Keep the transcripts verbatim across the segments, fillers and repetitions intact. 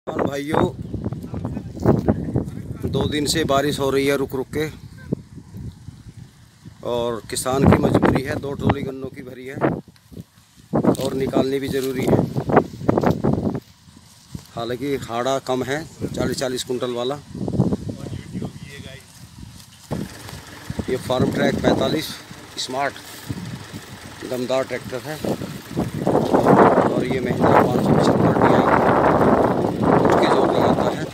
भाइयों, दो दिन से बारिश हो रही है रुक रुक के, और किसान की मजबूरी है। दो ट्रॉली गन्नों की भरी है और निकालनी भी ज़रूरी है। हालांकि हाड़ा कम है, चालीस चालीस कुंटल वाला। ये फार्म ट्रैक पैंतालीस स्मार्ट दमदार ट्रैक्टर है, और ये महिंद्रा पाँच सौ पचहत्तर डी आई उसके जोर लगाता है।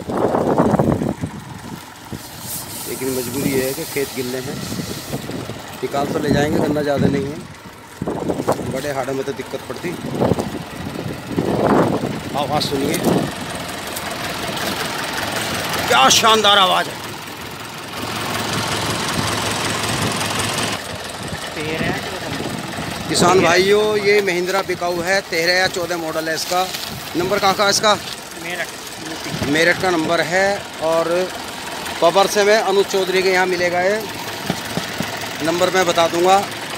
लेकिन मजबूरी ये है कि खेत गिल्ले हैं। निकाल तो ले जाएंगे, गन्ना ज़्यादा नहीं है। बड़े हाड़ों में तो दिक्कत पड़ती। आवाज़ सुनिए, क्या शानदार आवाज़ है। किसान भाइयों, ये महिंद्रा बिकाऊ है, तेरह या चौदह मॉडल है इसका। नंबर कहाँ का है इसका? मेरठ मेरठ का नंबर है। और पबर से में अनुज चौधरी के यहाँ मिलेगा। ये नंबर मैं बता दूंगा।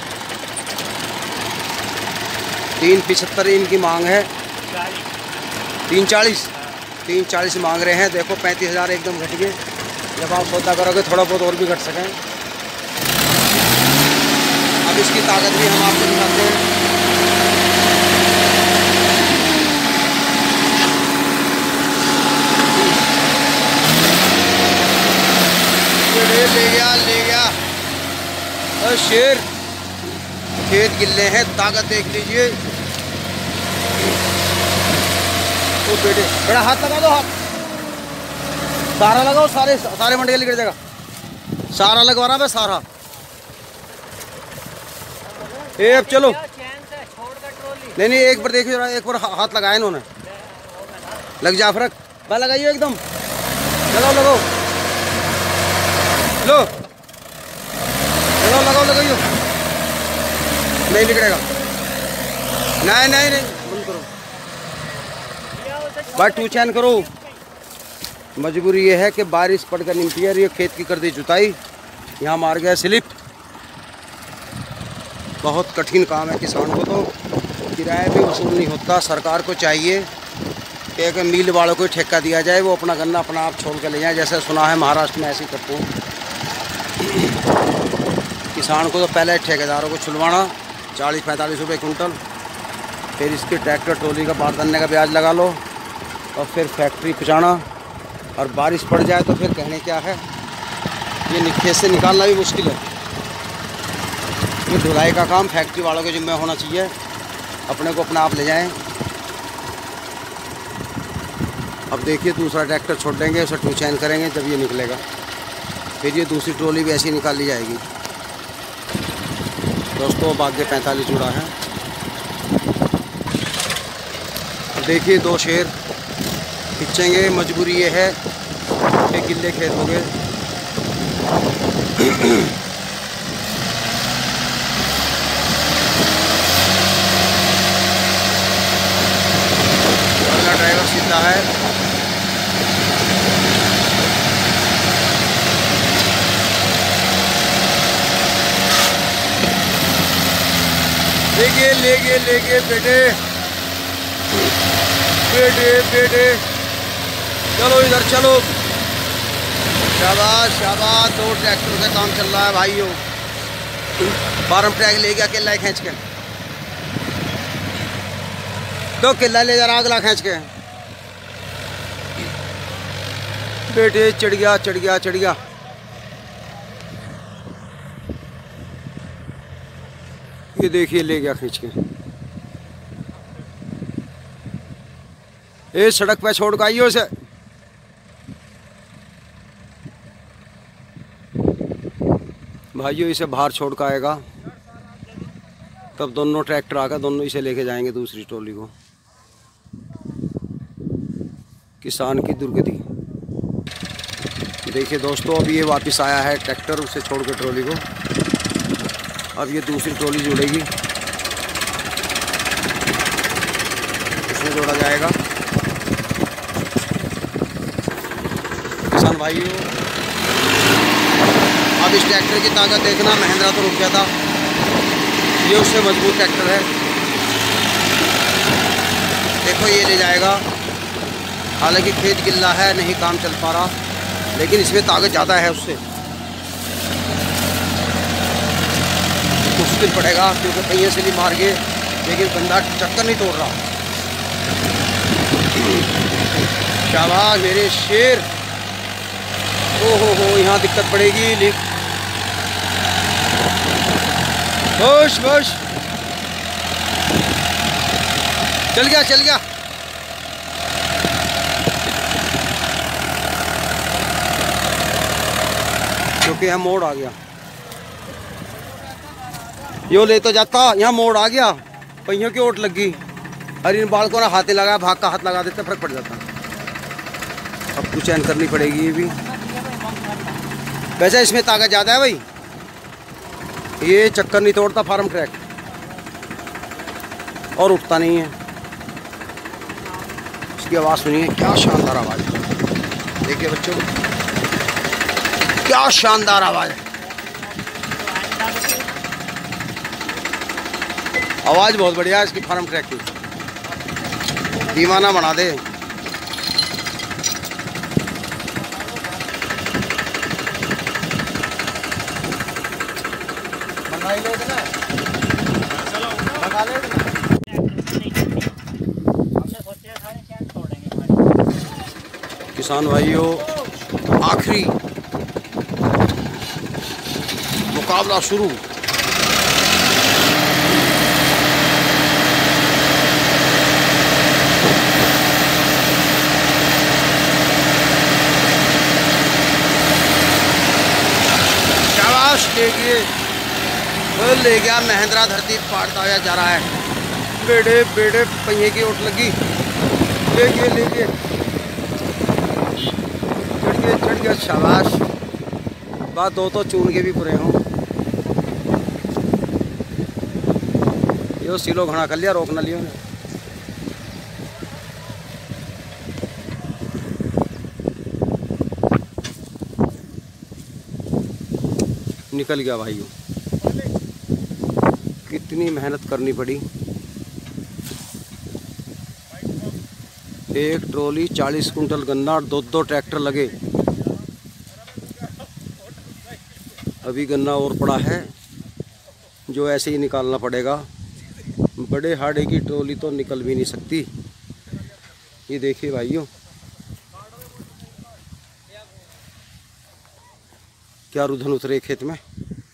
तीन पिछहत्तर इनकी मांग है। तीन चालीस तीन चालीस मांग रहे हैं। देखो पैंतीस हज़ार एकदम घट गए। जब आप सौदा करोगे थोड़ा बहुत और भी घट सकें। अब इसकी ताकत भी हम आपको दिखाते हैं। ले गया ले गया और शेर। खेत गिल्ले हैं, ताकत देख लीजिए। तो बेटे बड़ा हाथ लगा दो, हाथ सारा लगाओ, सारे सारे मंडे गिर जाएगा। सारा लगवाना है सारा। ए अब चलो। नहीं नहीं, एक बार देखिए, एक बार हाथ लगाए इन्होंने। लग जा फर्क बा, लगाइए एकदम। लगाओ लगाओ लो, लगाओ लगाओ लगाइयो। नहीं निकलेगा। नहीं नहीं नहीं, बंद करो भाई, टू चैन करो। मजबूरी ये है कि बारिश पड़कर निमटी है। ये खेत की कर दी जुताई, यहाँ मार गया स्लिप। बहुत कठिन काम है किसान को। तो किराया भी वसूल नहीं होता। सरकार को चाहिए कि एक मिल वालों को ठेका दिया जाए, वो अपना गन्ना अपना आप छोड़ के ले जाए। जैसे सुना है महाराष्ट्र में ऐसे ही करते हैं। किसान को तो पहले ठेकेदारों को छुलवाना, चालीस पैंतालीस रुपये कुंटल। फिर इसके ट्रैक्टर ट्रॉली का बारदाने का ब्याज लगा लो, और फिर फैक्ट्री पहुँचाना। और बारिश पड़ जाए तो फिर कहने क्या है। ये खेत से निकालना भी मुश्किल है। ये ढुलाई का काम फैक्ट्री वालों के जिम्मे होना चाहिए। अपने को अपना आप ले जाएं। अब देखिए दूसरा ट्रैक्टर छोड़ देंगे, उसे टू चैन करेंगे जब ये निकलेगा। फिर ये दूसरी ट्रॉली भी ऐसी निकाल ली जाएगी। दोस्तों अब आगे पैंतालीस जुड़ा है। अब देखिए दो शेर खींचेंगे। मजबूरी ये है कि गिल्ले खेत हो गए। ड्राइवर सीधा है। लेके लेके लेके बेटे बेटे बेटे चलो इधर चलो। शाबाश शाबाश। दो ट्रैक्टर से काम चल रहा है भाइयों। फार्म ट्रैक ले गया केला खींच के। दो केला ले जा अगला खींच के। बेटे चढ़ गया चढ़ गया चढ़ गया। ये देखिए ले गया खींच के। ए सड़क पे छोड़ के आइयो उसे। भाइयों इसे बाहर छोड़ के आएगा, तब दोनों ट्रैक्टर आकर दोनों इसे लेके जाएंगे दूसरी ट्रॉली को। किसान की दुर्गति देखिए दोस्तों। अब ये वापस आया है ट्रैक्टर, उसे छोड़ के ट्रॉली को। अब ये दूसरी ट्रॉली जुड़ेगी, इसमें जोड़ा जाएगा। किसान भाइयों, अब इस ट्रैक्टर की ताकत देखना। महिंद्रा तो रुक गया था, ये उससे मजबूत ट्रैक्टर है। देखो ये ले जाएगा। हालांकि खेत गिल्ला है, नहीं काम चल पा रहा, लेकिन इसमें ताकत ज़्यादा है उससे। मुश्किल पड़ेगा क्योंकि पहिए से भी मार गए, लेकिन बंदा चक्कर नहीं तोड़ रहा। शाबाश मेरे शेर। ओ हो हो, यहाँ दिक्कत पड़ेगी। लिख बश बश, चल गया चल गया। क्योंकि यहाँ मोड़ आ गया, यो ले तो जाता, यहाँ मोड़ आ गया, पहियों की ओट लग गई। अरे इन बाल को ना हाथे लगा, भाग का हाथ लगा देते, फर्क पड़ जाता। अब कुछ चैन करनी पड़ेगी ये भी। वैसे इसमें ताकत ज़्यादा है भाई, ये चक्कर नहीं तोड़ता फार्म ट्रैक, और उठता नहीं है। इसकी आवाज़ सुनिए, क्या शानदार आवाज़ है। देखिए बच्चों, क्या शानदार आवाज़ है। आवाज़ बहुत बढ़िया है इसकी फार्म ट्रैक की, दीवाना बना दे। किसान भाइयों, आखिरी मुकाबला शुरू। शाबाश, ले गए ले गया महिंद्रा, धरती पाटता हुआ जा रहा है। बेड़े बेड़े पहिए की ओट लगी, ले गए ले गए, चढ़ गए चढ़ गया। शाबाश, बात दो तो चून के भी पूरे हों। यो सिलो घना कर लिया, रोक न लियो ने। निकल गया भाइयों, कितनी मेहनत करनी पड़ी। एक ट्रॉली चालीस कुंटल गन्ना, दो दो ट्रैक्टर लगे। अभी गन्ना और पड़ा है जो ऐसे ही निकालना पड़ेगा। बड़े हाड़े की ट्रॉली तो निकल भी नहीं सकती। ये देखिए भाइयों, क्या रुधन उतरे खेत में।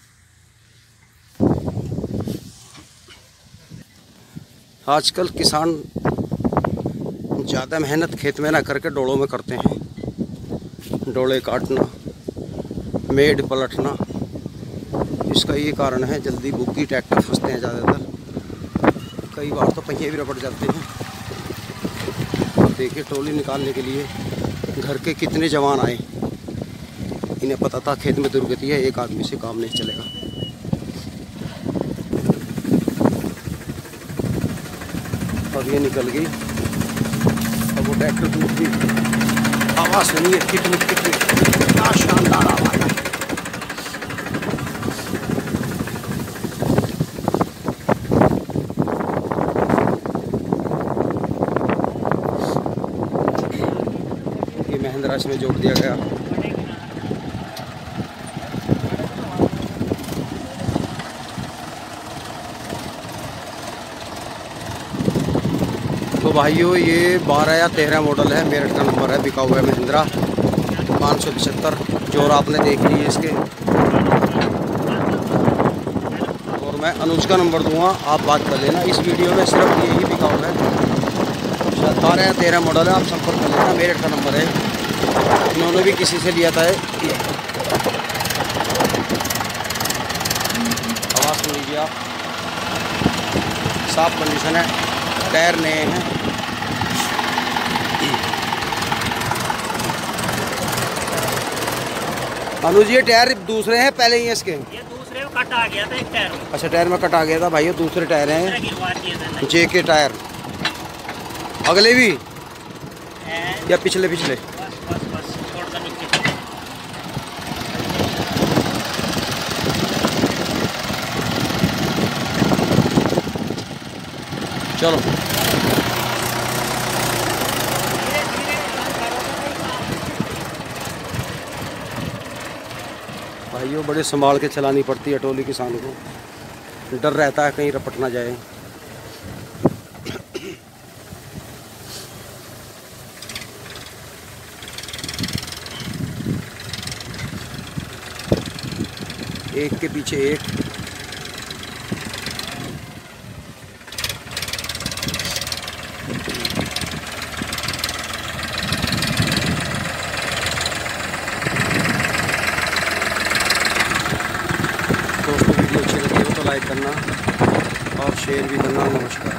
आजकल किसान ज़्यादा मेहनत खेत में ना करके डोलों में करते हैं। डोले काटना, मेड़ पलटना, इसका ये कारण है। जल्दी बुग्गी ट्रैक्टर फंसते हैं ज़्यादातर, कई बार तो पहिए भी रपट जाते हैं। और देखिए, ट्रॉली निकालने के लिए घर के कितने जवान आए। इन्हें पता था खेत में दुर्गति है, एक आदमी से काम नहीं चलेगा। अब ये निकल गई, अब वो ट्रैक्टर टूट गई। आवाज़ सुनिए, कितनी कितनी क्या शानदार आवाज़ है। ये महिंद्रा इसमें जोड़ दिया गया। तो भाइयों, ये बारह या तेरह मॉडल है, मेरठ का नंबर है, बिका हुआ है महिंद्रा पाँच सौ पचहत्तर। जोर आपने देख ली है इसके, और मैं अनुज का नंबर दूंगा, आप बात कर लेना। इस वीडियो में सिर्फ यही बिका हुआ है, शायद बारह या तेरह मॉडल है, आप संपर्क कर लेना। मेरठ का नंबर है, इन्होंने भी किसी से लिया था। आवाज़ सुन लीजिए आप, साफ कंडीशन है, टायर नए हैं। अनुज, ये टायर दूसरे हैं पहले ही है इसके? ये दूसरे में कट आ गया था एक टायर। अच्छा, टायर में कट आ गया था भाई, ये दूसरे टायर हैं जे के टायर। अगले भी या पिछले पिछले? बस बस बस छोड़ कर नीचे। चलो, धीरे धीरे भाइयों बड़े संभाल के चलानी पड़ती है ट्रॉली किसानों को, डर रहता है कहीं रपट ना जाए। एक के पीछे एक। दोस्तों वीडियो अच्छी लगी हो तो लाइक करना और शेयर भी करना। नमस्कार।